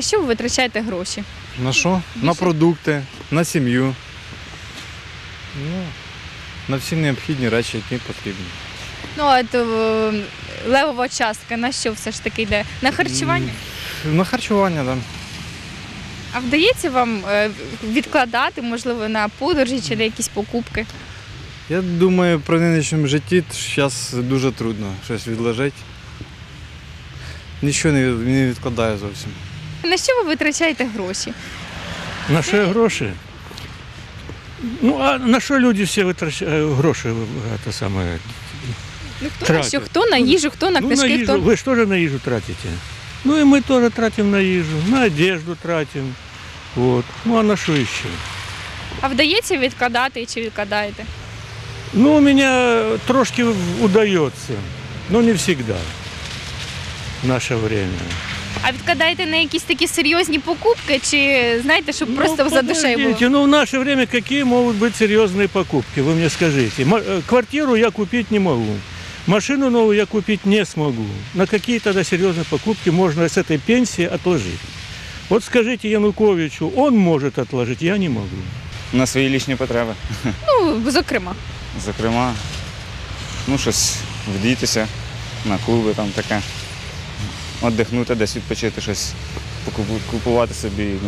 що ви витрачаєте гроші? На що? На продукти, на сім'ю. Ну, на всі необхідні речі, які потрібні. Ну, от левова частка на що все ж таки йде? На харчування? На харчування, так. Да. А вдається вам відкладати, можливо, на подорожі чи на якісь покупки? Я думаю, при нинішньому житті зараз дуже трудно щось відложити. Нічого не відкладаю зовсім. На що ви витрачаєте гроші? На що гроші? Ну, а на що люди всі витрачають гроші? Це саме, Ну, хто на тратять. що? Хто на їжу, хто на ну, книжки, на їжу. хто... Ви ж теж на їжу тратите. Ну і ми теж тратимо на їжу, на одежду тратимо. Вот. Ну а на що ще? А вдається відкладати чи відкладаєте? Ну, у мене трошки удається, но не завжди в наше время. А відкладаєте на якісь такі серйозні покупки, чи знаєте, щоб просто за душею було? Ну, в наше время какие могут быть серьезные покупки, вы мне скажите. Квартиру я купить не могу, машину новую я купить не смогу. На какие тогда серьезные покупки можно с этой пенсии отложить? Вот скажите Януковичу, он может отложить, я не могу. На свої лічні потреби. Ну, зокрема. Зокрема, ну щось вдітися, на клуби там таке. Отдихнути, десь відпочити, щось купувати собі, ну,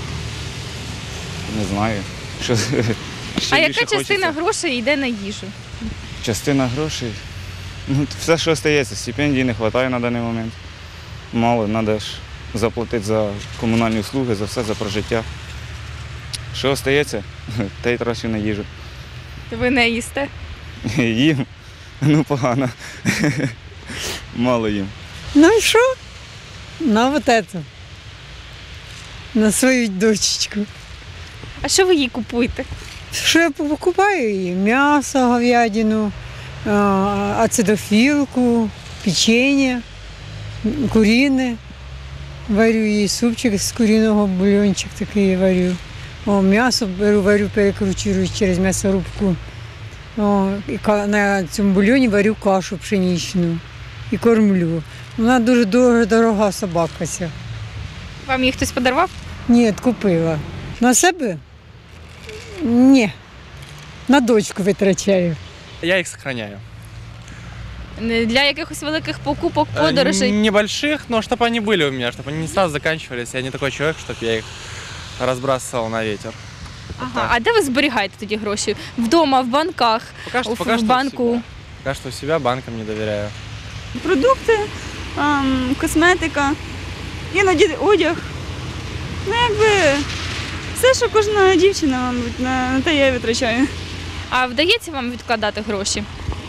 не знаю. Що, А яка частина грошей йде на їжу? Частина грошей? Ну, все, що остається. Стипендії не вистачає на даний момент. Мало, треба ж заплатити за комунальні услуги, за все, за прожиття. Що остається, те й трачу на їжу. То ви не їсте? Їм? Ну, погано. Мало їм. Ну и что? На вот это. На свою дочечку. А що ви їй купуєте? Що я покупаю їй? М'ясо, говядину, ацидофілку, печенье, курине. Варю їй супчик з куриного, бульончик такий варю. О, м'ясо беру, варю, перекручую через м'ясорубку. О, і на цьому бульйоні варю кашу пшеничну і кормлю. Вона дуже дорога собака ця. Вам її хтось подарував? Ні, купила. На себе? Ні. На дочку витрачаю. Я их сохраняю. Для якихось великих покупок, подорожей? Небольших, но чтобы они были у меня, чтобы они не сразу заканчивались. Я не такой человек, чтобы я их разбрасывал на ветер. Ага. А де ви зберігаєте тоді гроші? Вдома, в банках, Пока что в банку? у себя. Пока что у себя, банкам не доверяю. Продукти, косметика, іноді одяг. Ну, якби все, що кожна дівчина, мабуть, на те я витрачаю. А вдається вам відкладати гроші?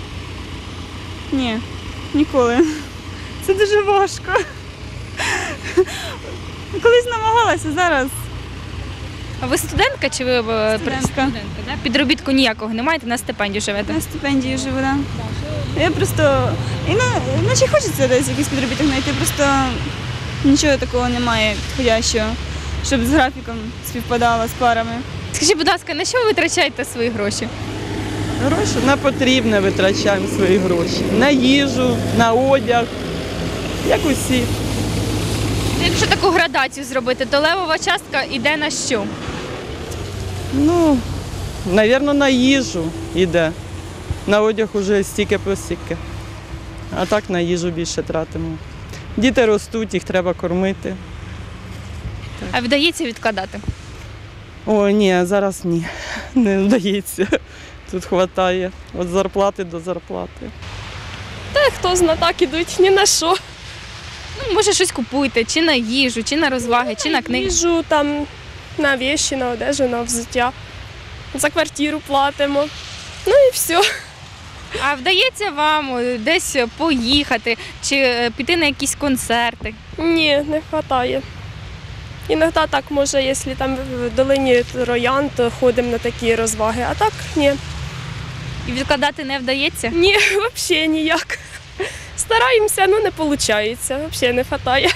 Ні, ніколи. Це дуже важко. Колись намагалася, зараз. А ви студентка чи ви Студентка. Да? Підробітку ніякого не маєте, на стипендію живете? На стипендії живу, так. Я просто, наче хочеться десь якийсь підробіток знайти, просто нічого такого немає підходящого, щоб з графіком співпадало, з парами. Скажіть, будь ласка, на що ви витрачаєте свої гроші? Гроші на потрібне витрачаємо свої гроші. На їжу, на одяг, як усі. Якщо таку градацію зробити, то левова частка йде на що? Ну, мабуть, на їжу йде. На одяг уже стільки по стільки. А так на їжу більше тратимо. Діти ростуть, їх треба кормити. А вдається відкладати? О, ні, зараз ні, не вдається. Тут вистачає від зарплати до зарплати. Та хто зна, так ідуть, ні на що. Ну, може, щось купуєте, чи на їжу, чи на розваги, чи на книги. Їжу, там, на вещі, на одежу, на взуття. За квартиру платимо. Ну і все. А вдається вам десь поїхати, чи піти на якісь концерти? Ні, не вистачає. Іноді так, може, якщо там в долині Троян, то ходимо на такі розваги, а так ні. І відкладати не вдається? Ні, взагалі ніяк. Стараємося, ну не виходить, взагалі не вистачає.